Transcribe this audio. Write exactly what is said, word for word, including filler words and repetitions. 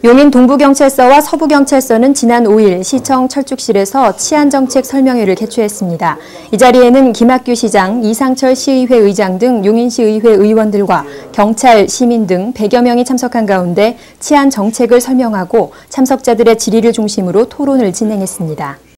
용인 동부경찰서와 서부경찰서는 지난 오 일 시청 철쭉실에서 치안정책 설명회를 개최했습니다. 이 자리에는 김학규 시장, 이상철 시의회 의장 등 용인시의회 의원들과 경찰, 시민 등 백여 명이 참석한 가운데 치안 정책을 설명하고 참석자들의 질의를 중심으로 토론을 진행했습니다.